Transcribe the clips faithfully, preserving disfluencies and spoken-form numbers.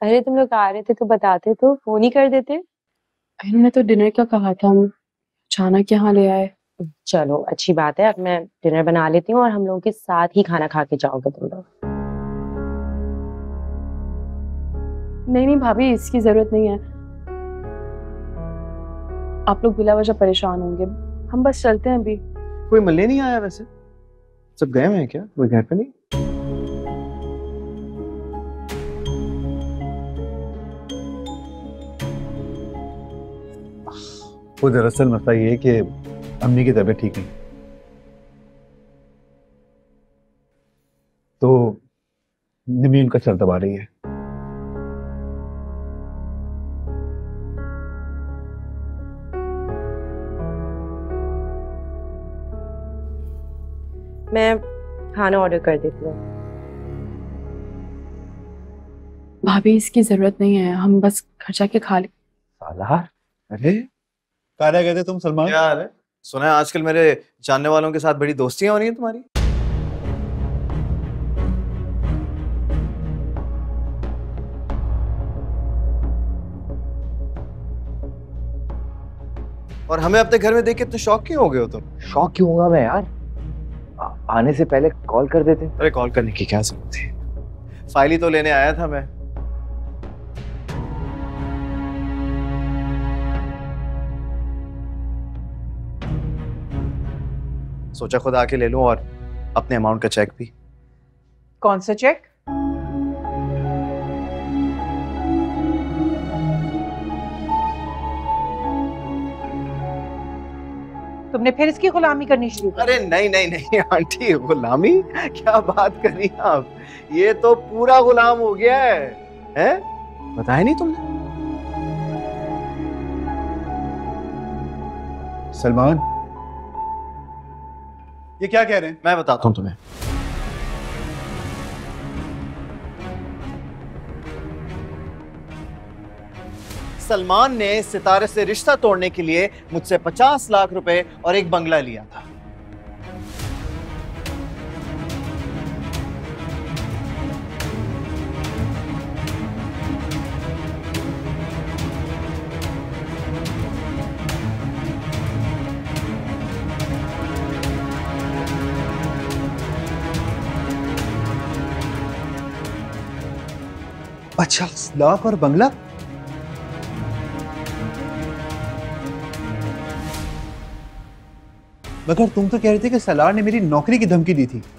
अरे तुम लोग आ रहे थे तो बताते तो, फोन ही कर देते। इन्होंने तो डिनर का कहा था, हम अचानक यहाँ ले आए। चलो अच्छी बात है, अब मैं डिनर बना लेती हूँ और हम लोगों के साथ ही खाना खा के जाओगे तुम लोग। नहीं नहीं भाभी, इसकी जरूरत नहीं है। आप लोग बिला वजह परेशान होंगे, हम बस चलते हैं अभी। कोई मिलने नहीं आया वैसे? सब गए हुए हैं क्या? कोई घर पे नहीं? वो दरअसल मसला ये है कि अम्मी की तबीयत ठीक नहीं, तो निमी उनका सर दबा रही है। मैं खाना ऑर्डर कर देती हूँ। भाभी इसकी जरूरत नहीं है, हम बस घर जाके खा ले। सालार, अरे कहाँ रह गए थे तुम सलमान? क्या हाल है? सुना है आजकल मेरे जानने वालों के साथ बड़ी दोस्तियां हो रही हैं तुम्हारी। और हमें अपने घर में देख के इतने शौक क्यों हो गए हो तुम? शौक क्यों होगा मैं यार? आ, आने से पहले कॉल कर देते। अरे कॉल करने की क्या जरूरत थी? फाइल ही तो लेने आया था मैं। सोचा खुद आके ले लूं और अपने अमाउंट का चेक भी। कौन सा चेक? तुमने फिर इसकी गुलामी करनी शुरू कर? अरे नहीं नहीं नहीं आंटी, गुलामी क्या बात कर रही हैं आप? ये तो पूरा गुलाम हो गया है, हैं? बताया नहीं तुमने? सलमान, ये क्या कह रहे हैं? मैं बताता हूं तुम्हें। सलमान ने सितारे से रिश्ता तोड़ने के लिए मुझसे पचास लाख रुपए और एक बंगला लिया था। पचास लाख और बंगला? मगर तुम तो कह रहे थे कि सलार ने मेरी नौकरी की धमकी दी थी।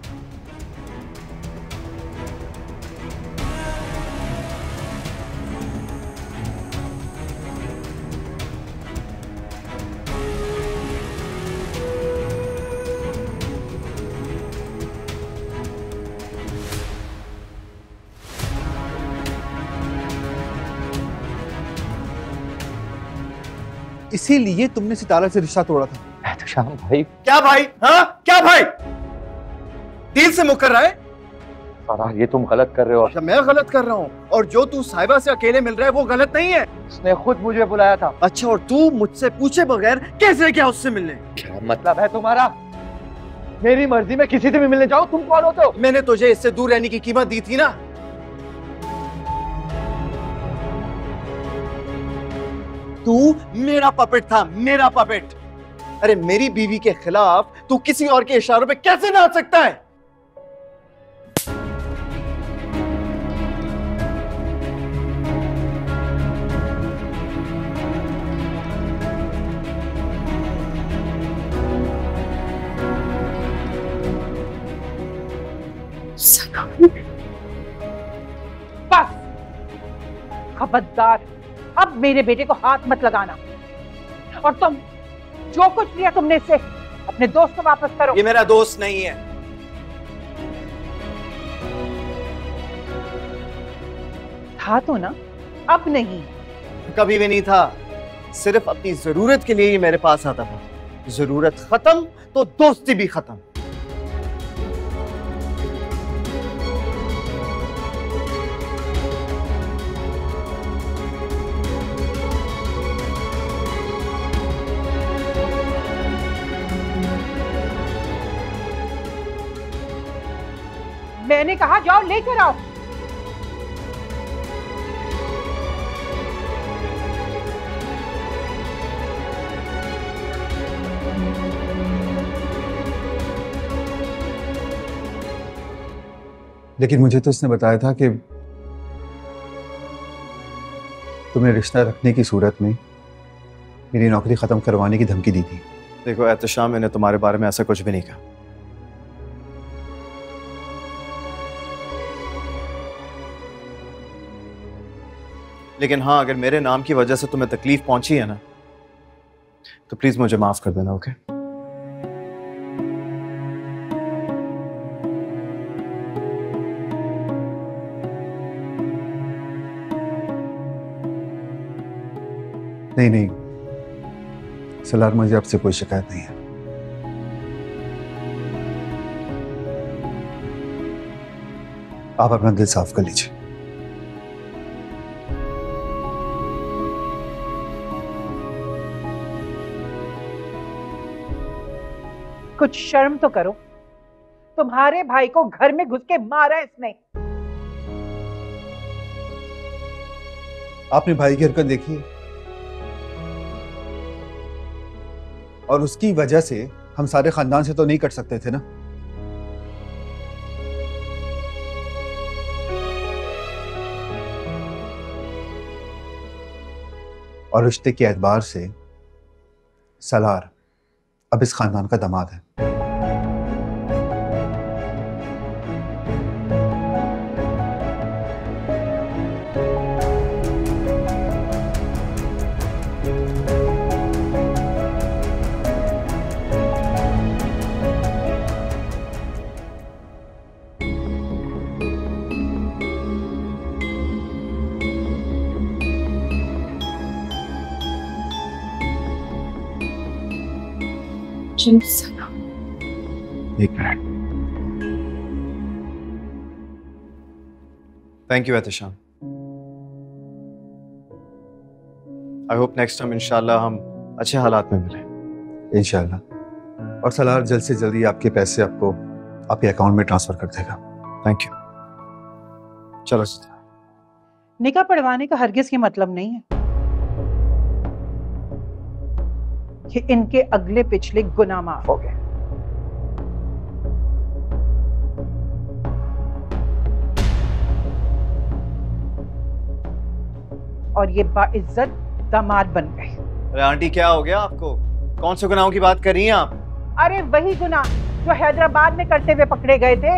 इसीलिए तुमने सितारा से रिश्ता तोड़ा था। तो शाम भाई, क्या भाई? हाँ क्या भाई? दिल से मुकर रहा है? सलार ये तुम गलत कर रहे हो। अच्छा मैं गलत कर रहा हूँ? और जो तू साहिबा से अकेले मिल रहा है वो गलत नहीं है? उसने खुद मुझे बुलाया था। अच्छा, और तू मुझसे पूछे बगैर कैसे क्या उससे मिलने? क्या मतलब है तुम्हारा? मेरी मर्जी में किसी से भी मिलने जाओ, तुम कौन होते हो? मैंने तुझे इससे दूर रहने की कीमत दी थी ना। तू मेरा पपेट था, मेरा पपेट। अरे मेरी बीवी के खिलाफ तू किसी और के इशारों पे कैसे नाच सकता है? बस खबरदार, अब मेरे बेटे को हाथ मत लगाना। और तुम जो कुछ लिया तुमने इससे, अपने दोस्त को वापस करो। ये मेरा दोस्त नहीं है। था तो ना, अब नहीं। कभी भी नहीं था। सिर्फ अपनी जरूरत के लिए ही मेरे पास आता था। जरूरत खत्म तो दोस्ती भी खत्म। मैंने कहा जाओ लेकर आओ। लेकिन मुझे तो उसने बताया था कि तुम्हें रिश्ता रखने की सूरत में मेरी नौकरी खत्म करवाने की धमकी दी थी। देखो एहतशाम, मैंने तुम्हारे बारे में ऐसा कुछ भी नहीं कहा। लेकिन हाँ, अगर मेरे नाम की वजह से तुम्हें तकलीफ पहुंची है ना, तो प्लीज मुझे माफ कर देना। ओके? नहीं नहीं सलार, मुझे आपसे कोई शिकायत नहीं है। आप अपना दिल साफ कर लीजिए। कुछ शर्म तो करो। तुम्हारे भाई को घर में घुस के मारा इसने। आपने भाई की हरकत देखी है, और उसकी वजह से हम सारे खानदान से तो नहीं कट सकते थे ना। और रिश्ते के एतबार से सलार अब इस खानदान का दामाद है। एक minute. Thank you Ehtesham. I hope next time इंशाल्लाह हम अच्छे हालात में मिलें। इंशाल्लाह। और सलार जल्द से जल्दी आपके पैसे आपको आपके अकाउंट में ट्रांसफर कर देगा। Thank you. चलो सितारा। निकाह पढ़वाने का हरगिज ये मतलब नहीं है कि इनके अगले पिछले गुनाह माफ हो गए। और ये बाइज्जत दामाद बन गए। अरे आंटी, क्या हो गया आपको? कौन से गुनाहों की बात कर रही हैं आप? अरे वही गुनाह जो हैदराबाद में करते हुए पकड़े गए थे।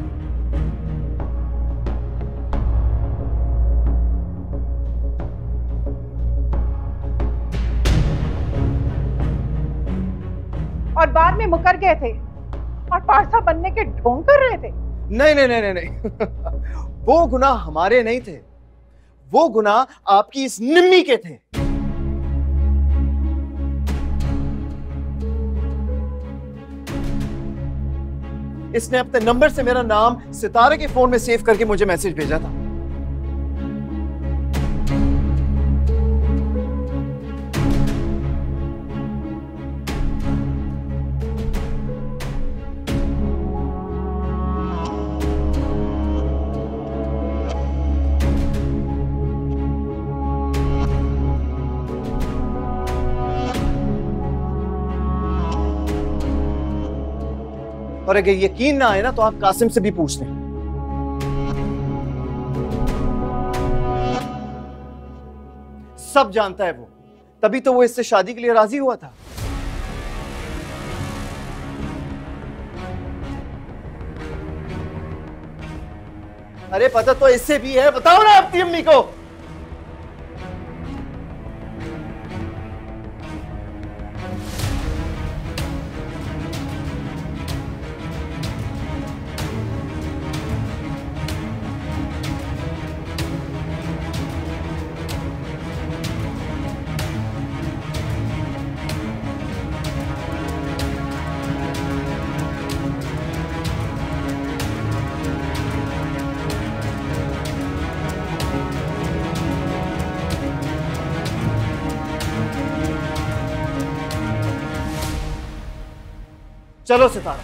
और बाद में मुकर गए थे और पारसा बनने के ढोंग कर रहे थे। नहीं नहीं नहीं नहीं, नहीं। वो गुनाह हमारे नहीं थे, वो गुनाह आपकी इस निम्मी के थे। इसने अपने नंबर से मेरा नाम सितारे के फोन में सेव करके मुझे मैसेज भेजा था। और अगर यकीन ना आए ना तो आप कासिम से भी पूछ लें। सब जानता है वो, तभी तो वो इससे शादी के लिए राजी हुआ था। अरे पता तो इससे भी है, बताओ ना अपनी अम्मी को। चलो सितारा।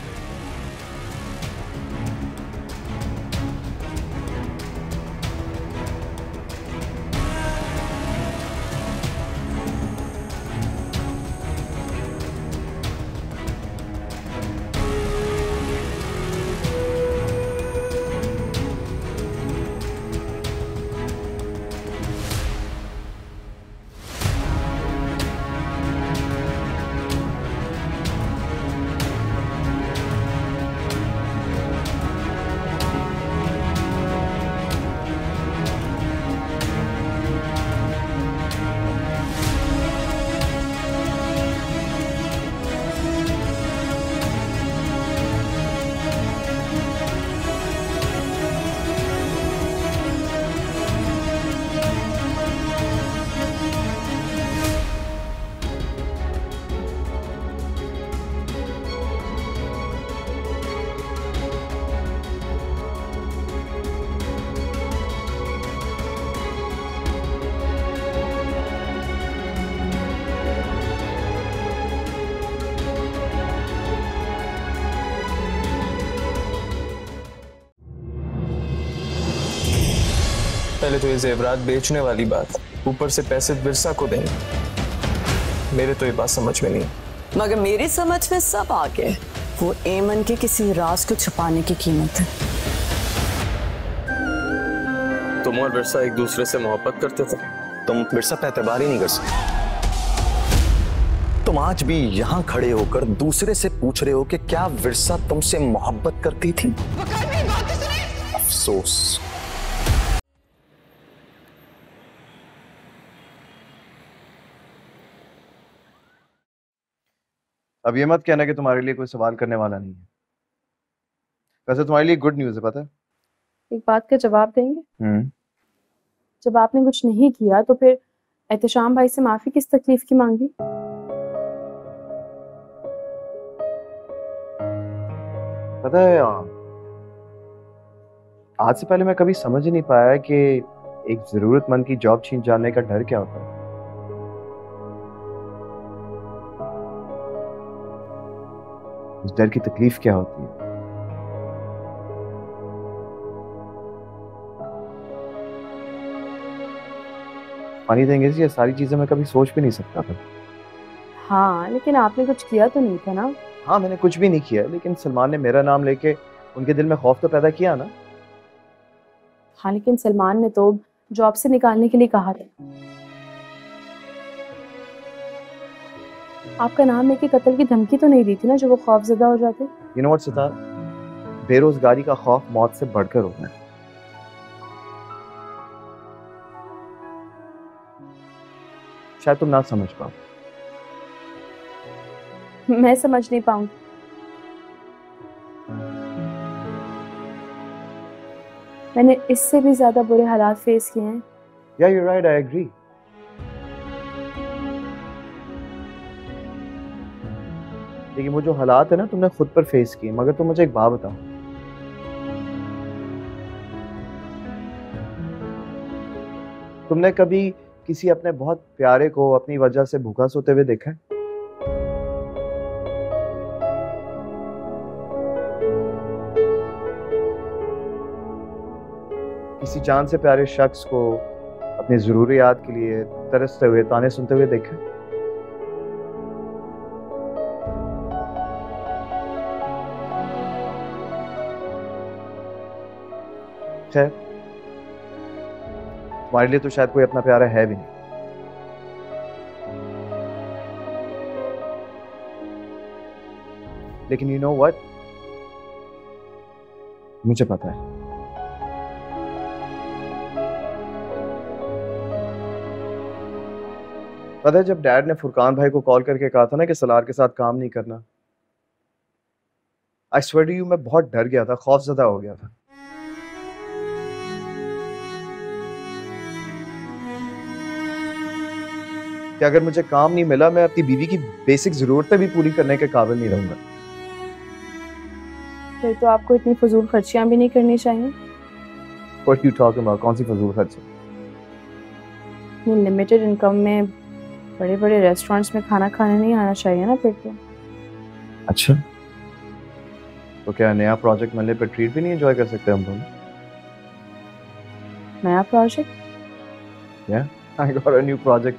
पहले तो ये जेवरात बेचने वाली बात, ऊपर से पैसे विरसा को देंगे। मेरे तो ये बात समझ में नहीं। मगर मेरी समझ में सब आ गए। वो एमन के किसी राज को छुपाने की कीमत है। तुम और विरसा एक दूसरे से मोहब्बत करते थे। तुम विरसा पे एतबार ही नहीं कर सकते। तुम आज भी यहाँ खड़े होकर दूसरे से पूछ रहे हो कि क्या विरसा तुमसे मोहब्बत करती थी? अफसोस। अब ये मत कहना कि तुम्हारे लिए कोई सवाल करने वाला नहीं है। वैसे तुम्हारे लिए गुड न्यूज़ है, पता है? एक बात का जवाब देंगे? हम्म। जब आपने कुछ नहीं किया तो फिर एहतशाम भाई से माफी किस तकलीफ की मांगी? पता है, आज से पहले मैं कभी समझ ही नहीं पाया कि एक जरूरतमंद की जॉब छीन जाने का डर क्या होता है। उस डर की तकलीफ क्या होती है। पानी देंगे जी, ये सारी चीजें मैं कभी सोच भी नहीं सकता था। हाँ, लेकिन आपने कुछ किया तो नहीं था ना? हाँ, मैंने कुछ भी नहीं किया, लेकिन सलमान ने मेरा नाम लेके उनके दिल में खौफ तो पैदा किया ना। हाँ, लेकिन सलमान ने तो जॉब से निकालने के लिए कहा था। आपका नाम लेके कत्ल की धमकी तो नहीं दी थी ना, जो वो खौफजदा हो जाते? यू नो व्हाट सितार, बेरोजगारी का खौफ मौत से बढ़कर होता है। शायद तुम ना समझ पाओ। मैं समझ नहीं पाऊंगी। मैंने इससे भी ज्यादा बुरे हालात फेस किए हैं। Yeah, you're right, I agree. लेकिन वो जो हालात है ना, तुमने खुद पर फेस किए। मगर तुम मुझे एक बात बताओ, तुमने कभी किसी अपने बहुत प्यारे को अपनी वजह से भूखा सोते हुए देखा है? किसी जान से प्यारे शख्स को अपनी जरूरियात के लिए तरसते हुए ताने सुनते हुए देखा? खैर, तुम्हारे लिए तो शायद कोई अपना प्यारा है भी नहीं। लेकिन यू नो व्हाट, मुझे पता है। पता है, जब डैड ने फुरकान भाई को कॉल करके कहा था ना कि सलार के साथ काम नहीं करना, आई स्वेयर टू यू, मैं बहुत डर गया था, खौफजदा हो गया था। कि अगर मुझे काम नहीं मिला, मैं अपनी बीवी की बेसिक जरूरतें भी पूरी करने के काबिल नहीं रहूंगा। फिर तो आपको इतनी फजूल खर्चियां भी नहीं करनी चाहिए। What you talking about? कौन सी फजूल खर्चे? लिमिटेड इनकम में बड़े बड़े रेस्टोरेंट्स में खाना खाने नहीं आना चाहिए ना फिर तो। अच्छा, तो क्या नया प्रोजेक्ट मिलने पर ट्रीट भी नहीं एंजॉय कर सकते हम दोनों? नया project? Yeah, I got a new project.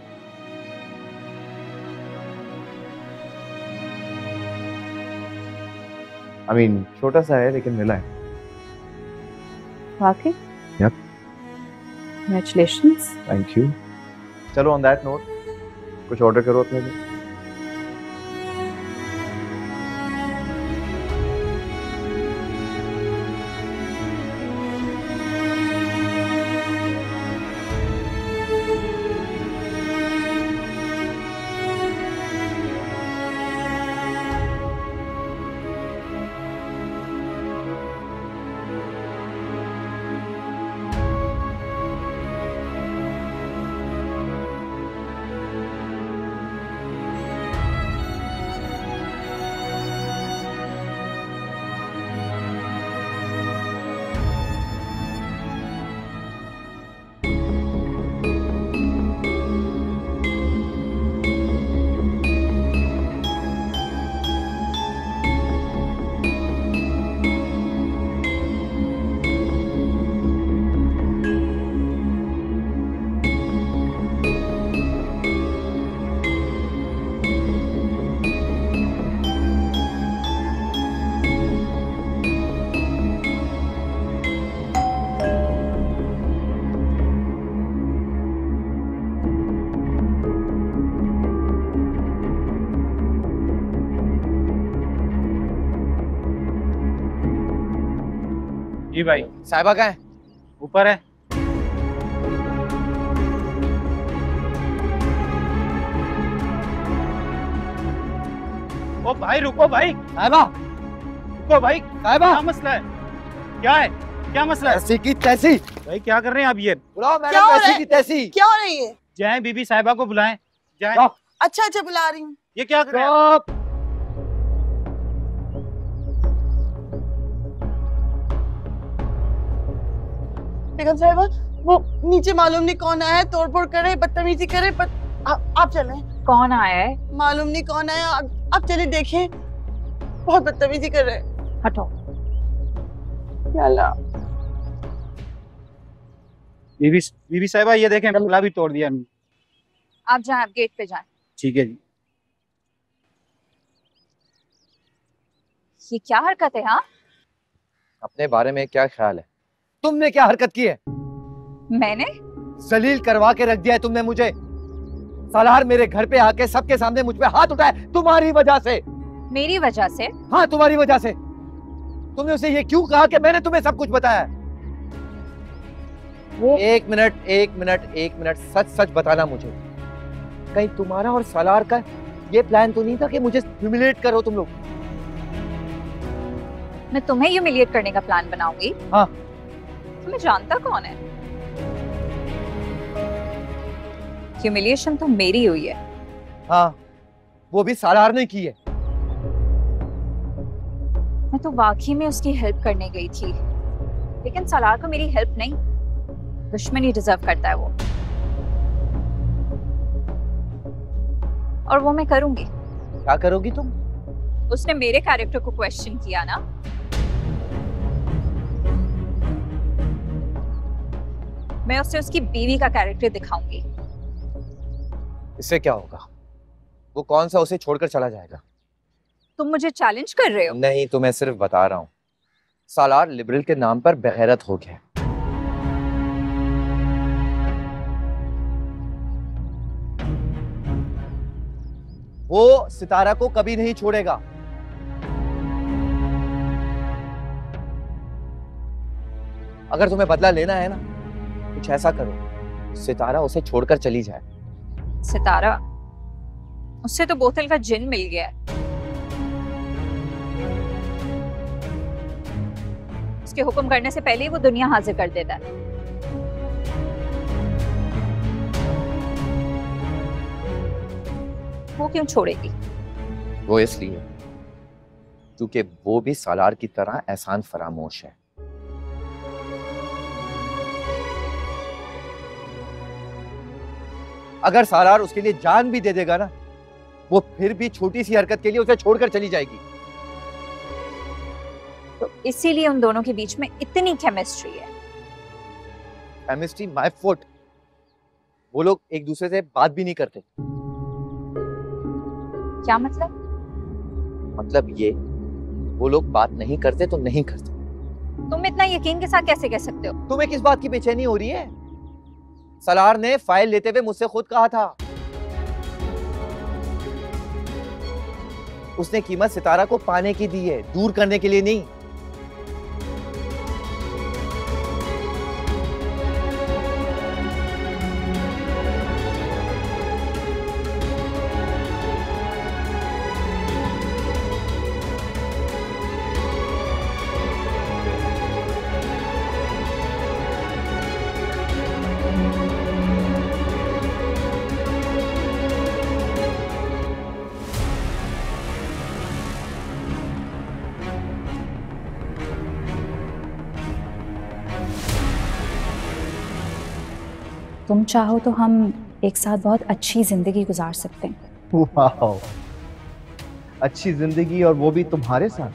I mean, छोटा सा है लेकिन मिला है। वाकई? Yep. Congratulations. Thank you. चलो on that note, कुछ ऑर्डर करो अपने लिए। जी भाई। साहिबा कहाँ है? ऊपर है। ओ भाई रुको भाई। साहिबा रुको भाई। साहिबा क्या मसला है? क्या है? क्या मसला है? ऐसी की तैसी। भाई क्या कर रहे हैं आप ये? बुलाओ मैडम ऐसी की तैसी। क्या हो रही है? जाएं बीबी साहिबा को बुलाएं। जाएं। अच्छा अच्छा बुला रही हूँ। ये क्या कर रहे हैं आप? बेगम साहिबा वो नीचे मालूम नहीं कौन आया है, तोड़ फोड़ करे, बदतमीजी करे, पर आ, आप चलें। कौन आया है? मालूम नहीं कौन आया, आप, आप चले देखें। बहुत बदतमीजी कर रहे हैं। हटो। या अल्लाह। बीबी बीबी साहिबा ये देखें गमला भी तोड़ दिया। आप जाएं, आप गेट पे जाएं। ठीक है जी। ये क्या हरकत है? हाँ अपने बारे में क्या ख्याल है? तुमने क्या हरकत की है? मैंने जलील करवा के रख दिया है तुमने मुझे। सालार मेरे घर पे आके सबके सामने मुझ पे हाथ उठाया तुम्हारी वजह से। मेरी वजह से? हाँ तुम्हारी वजह से। तुमने उसे ये क्यों कहा कि मैंने तुम्हें सब कुछ बताया? वो एक मिनट एक मिनट एक मिनट सच सच बताना मुझे, कहीं तुम्हारा और सालार का ये प्लान तो नहीं था कि मुझे ह्यूमिलेट करो तुम लोग? मैं तुम्हें ह्यूमिलिएट करने का प्लान बनाऊंगी? हाँ। तुम्हें जानता कौन है? ह्यूमिलिएशन तो मेरी हुई है। हाँ वो भी सालार ने की है। मैं तो वाकई में उसकी हेल्प करने गई थी, लेकिन सालार को मेरी हेल्प नहीं, दुश्मनी डिजर्व करता है वो, और वो मैं करूंगी। क्या करोगी तुम? उसने मेरे कैरेक्टर को क्वेश्चन किया ना, मैं उसे उसकी बीवी का कैरेक्टर दिखाऊंगी। इससे क्या होगा? वो कौन सा उसे छोड़कर चला जाएगा? तुम मुझे चैलेंज कर रहे हो? नहीं तो मैं सिर्फ बता रहा हूँ, सालार लिबरल के नाम पर बेगैरत हो गया। वो सितारा को कभी नहीं छोड़ेगा। अगर तुम्हें बदला लेना है ना, कुछ ऐसा करो, सितारा उसे छोड़कर चली जाए। सितारा? उससे तो बोतल का जिन मिल गया है। उसके हुक्म करने से पहले ही वो दुनिया हाजिर कर देता है। वो क्यों छोड़ेगी? वो इसलिए क्योंकि वो भी सालार की तरह एहसान फरामोश है। अगर सालार उसके लिए जान भी दे देगा ना, वो फिर भी छोटी सी हरकत के लिए उसे छोड़कर चली जाएगी। तो इसीलिए उन दोनों के बीच में इतनी केमिस्ट्री है। Chemistry my foot. वो लोग एक दूसरे से बात भी नहीं करते। क्या मतलब? मतलब ये, वो लोग बात नहीं करते तो नहीं करते। तुम इतना यकीन के साथ कैसे कह सकते हो? तुम्हें किस बात की बेचैनी हो रही है? सालार ने फाइल लेते हुए मुझसे खुद कहा था, उसने कीमत सितारा को पाने की दी है, दूर करने के लिए नहीं। तुम चाहो तो हम एक साथ बहुत अच्छी जिंदगी गुजार सकते हैं। वाह, अच्छी जिंदगी, और वो भी तुम्हारे साथ।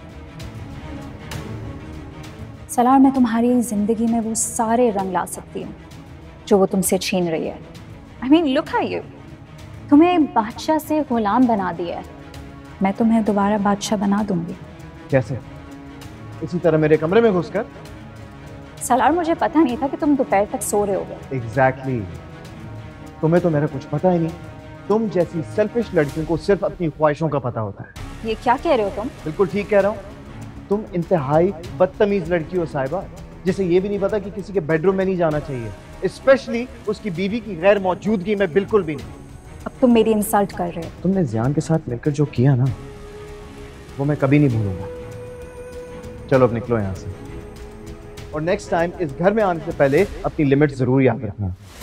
सलार, मैं तुम्हारी जिंदगी में वो सारे रंग ला सकती हूँ जो वो तुमसे छीन रही है। I mean look at you, तुम्हें बादशाह से गुलाम बना दिया है, मैं तुम्हें दोबारा बादशाह बना दूंगी। कैसे? इसी तरह मेरे कमरे में घुसकर? सलार, मुझे पता नहीं था कि तुम दोपहर तक सो रहे होगे। Exactly exactly. तुम्हें तो मेरा कुछ पता ही नहीं। तुम जैसी सेल्फिश लड़कियों को सिर्फ अपनी ख्वाहिशों का पता होता है। ये क्या कह रहे हो तुम? बिल्कुल ठीक कह रहा हूँ। तुम इंतहाई बदतमीज लड़की हो साहिबा। जिसे ये भी नहीं पता कि किसी के बेडरूम में नहीं जाना चाहिए, स्पेशली उसकी बीवी की गैर मौजूदगी में बिल्कुल भी नहीं। अब तुम मेरी इंसल्ट कर रहे हो। तुमने जियान के साथ मिलकर जो किया ना, वो मैं कभी नहीं भूलूंगा। चलो अब निकलो यहाँ से, और नेक्स्ट टाइम इस घर में आने से पहले अपनी लिमिट जरूर याद रखना।